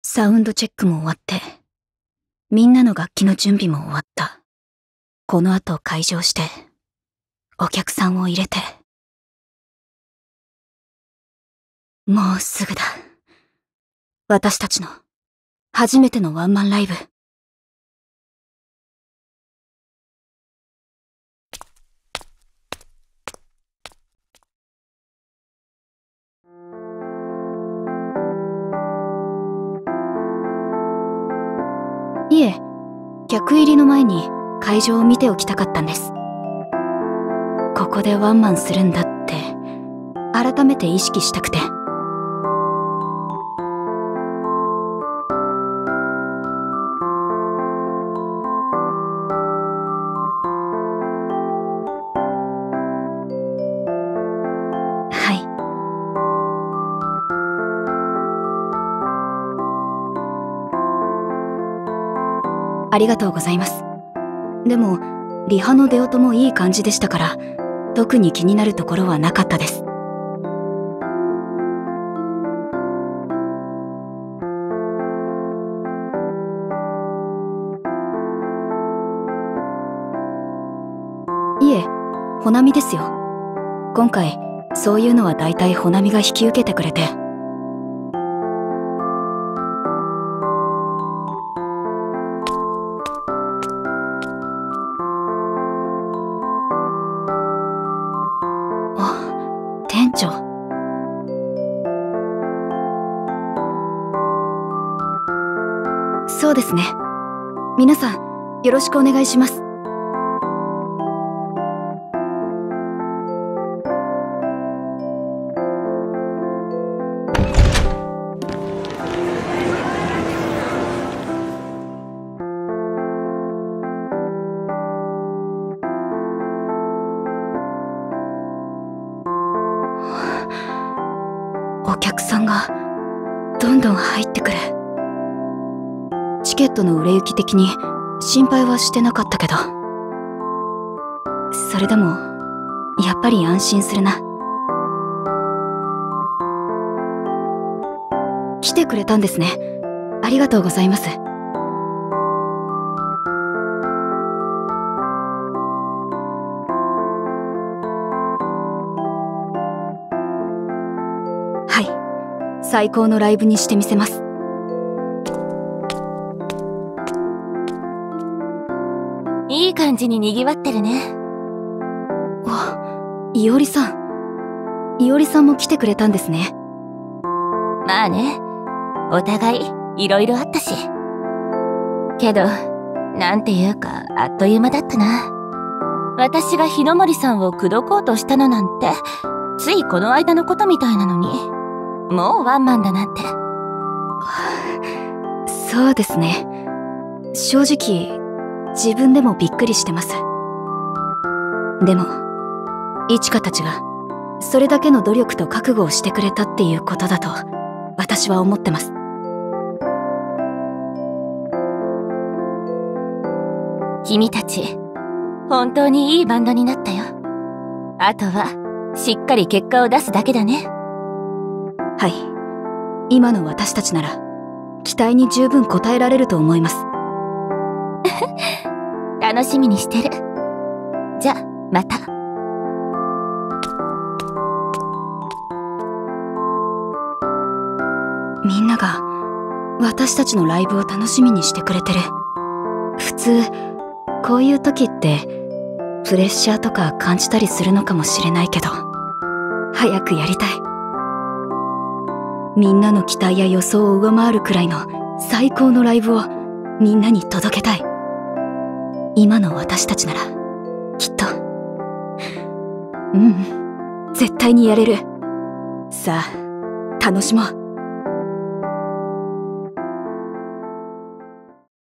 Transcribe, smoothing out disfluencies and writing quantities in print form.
サウンドチェックも終わって、みんなの楽器の準備も終わった。この後会場して、お客さんを入れて。もうすぐだ。私たちの初めてのワンマンライブ。いえ、客入りの前に会場を見ておきたかったんです。ここでワンマンするんだって改めて意識したくて。はい。ありがとうございます。でもリハの出音もいい感じでしたから、特に気になるところはなかったです。いえ、ほなみですよ。今回そういうのはだいたいほなみが引き受けてくれて。あ、店長。そうですね。皆さんよろしくお願いします。お客さんがどんどん入ってくる。チケットの売れ行き的に心配はしてなかったけど、それでもやっぱり安心するな。来てくれたんですね。ありがとうございます。はい、最高のライブにしてみせます。 いい感じに賑わってるね。 わ、いおりさん。いおりさんも来てくれたんですね。 まあね、お互いいろいろあったし。けど、なんていうかあっという間だったな。私が日の森さんを口説こうとしたのなんて、ついこの間のことみたいなのに、もうワンマンだなんて。 そうですね。正直自分でもびっくりしてます。でもいちかたちがそれだけの努力と覚悟をしてくれたっていうことだと私は思ってます。 君たち本当にいいバンドになったよ。あとはしっかり結果を出すだけだね。 はい、今の私たちなら期待に十分応えられると思います。 楽しみにしてる。じゃあまた。 みんなが私たちのライブを楽しみにしてくれてる。普通こういう時ってプレッシャーとか感じたりするのかもしれないけど、早くやりたい。みんなの期待や予想を上回るくらいの最高のライブをみんなに届けたい。今の私たちならきっと、絶対にやれる。さあ楽しもう。